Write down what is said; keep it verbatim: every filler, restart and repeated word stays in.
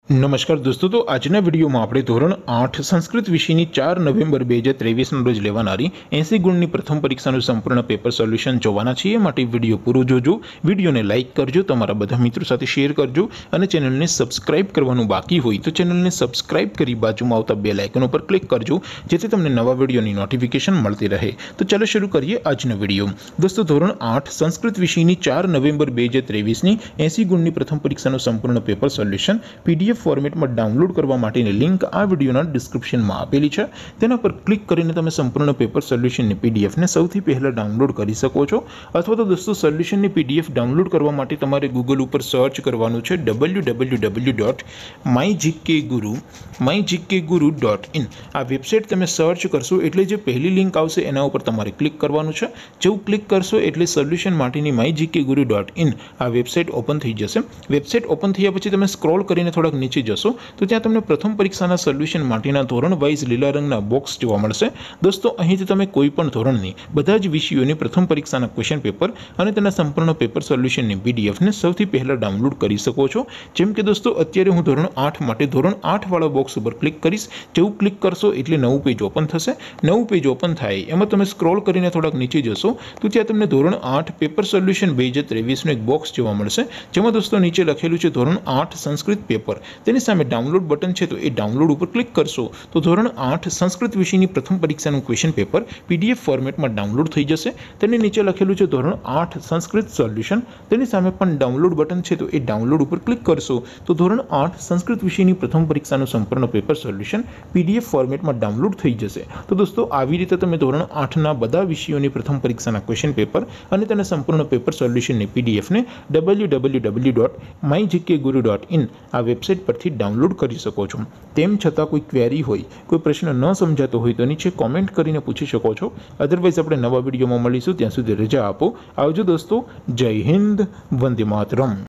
नमस्कार दोस्तों, तो आजना विडियो में આપણે ધોરણ આઠ સંસ્કૃત વિષયની ચાર નવેમ્બર બે હજાર ત્રેવીસ ના રોજ લેવાનારી એંસી ગુણની પ્રથમ પરીક્ષાનું સંપૂર્ણ પેપર સોલ્યુશન જોવાના છીએ। માટે વિડિયો પૂરો જોજો, વિડિયોને લાઇક કરજો, તમારા બધા મિત્રો સાથે શેર કરજો અને ચેનલને સબસ્ક્રાઇબ કરવાનું બાકી હોય તો ચેનલને સબસ્ક્રાઇબ કરી બાજુમાં આવતા બેલ આઇકન ઉપર ક્લિક કરજો જેથી તમને નવા વિડિયોની નોટિફિકેશન મળતી રહે। તો ચાલો શરૂ કરીએ આજનો વિડિયો। દોસ્તો, ધોરણ આઠ સંસ્કૃત વિષયની ચાર નવેમ્બર બે હજાર ત્રેવીસ ની એંસી ગુણની પ્રથમ પરીક્ષાનું સંપૂર્ણ પેપર સોલ્યુશન પીડીએફ फॉर्मेट में डाउनलॉड करवा माटेनी लिंक आ विडियोना डिस्क्रिप्शन में आपेली है। तेना पर क्लिक करीने तमे संपूर्ण पेपर सोल्यूशन पीडीएफ ने सौथी पहला डाउनलॉड करी सको छो। अथवा तो दोस्तों सोल्यूशन ने पीडीएफ डाउनलॉड करवा माटे तमारे गूगल पर सर्च करवानुं छे W W W dot my GK guru my GK guru dot in. आ वेबसाइट तमे सर्च करशो एटले जे पहली लिंक आवशे एना उपर तमारे क्लिक करवानुं छे। जेवुं क्लिक करशो एटले सोल्यूशन माटेनी my GK guru dot in आ वेबसाइट ओपन थई जशे। वेबसाइट ओपन थया पछी तमे स्क्रॉल करीने थोड़ाक नीचे जशो तो त्यां तमने प्रथम परीक्षाना सोल्यूशन माटेना धोरण वाइज लीला रंगना बॉक्स जोवा मळशे। दोस्तों, અહીંથી તમે કોઈ પણ ધોરણની બધા જ વિષયોની પ્રથમ પરીક્ષાના ક્વેશ્ચન પેપર અને તેના સંપૂર્ણ પેપર સોલ્યુશનની પીડીએફ ને સૌથી પહેલા ડાઉનલોડ કરી શકો છો। જેમ કે દોસ્તો, અત્યારે હું ધોરણ આઠ માટે ધોરણ આઠ વાળા બોક્સ ઉપર ક્લિક કરીશ। જેવું ક્લિક કરશો એટલે નવું પેજ ઓપન થશે। નવું પેજ ઓપન થાય એમાં તમે સ્ક્રોલ કરીને થોડાક નીચે જશો તો ત્યાં તમને ધોરણ આઠ પેપર સોલ્યુશન બે હજાર ત્રેવીસ નું એક બોક્સ જોવા મળશે, જેમાં દોસ્તો નીચે લખેલું છે ધોરણ આઠ સંસ્કૃત પેપર। તેની સામે डाउनलॉड बटन है तो ये डाउनलॉड पर क्लिक करशो तो धोरण आठ संस्कृत विषय की प्रथम परीक्षा क्वेश्चन पेपर पीडीएफ फॉर्मेट में डाउनलॉड थी जैसे। नीचे लखेलू है धोरण आठ संस्कृत सोल्यूशन, सामे पण डाउनलॉड बटन है तो ये डाउनलॉड पर क्लिक करशो तो धोरण आठ संस्कृत विषय की प्रथम परीक्षा संपूर्ण पेपर सोल्यूशन पीडीएफ फॉर्मेट में डाउनलॉड थी जैसे। तो दोस्तों, આવી રીતે તમે ધોરણ આઠ ના બધા વિષયોની પ્રથમ પરીક્ષાના ક્વેશ્ચન પેપર અને તેના સંપૂર્ણ પેપર સોલ્યુશનની પીડીએફ ને W W W dot my GK guru dot in आ वेबसाइट परथी डाउनलॉड કરી શકો છો। તેમ છતાં કોઈ ક્વેરી હોય, કોઈ પ્રશ્ન ન સમજાતો હોય તો નીચે કોમેન્ટ કરીને પૂછી શકો છો। અધરવાઇઝ આપણે નવા વિડીયોમાં મળીશું, ત્યાં સુધી રજા આપો। આવજો દોસ્તો, જય હિન્દ, વંદે માતરમ।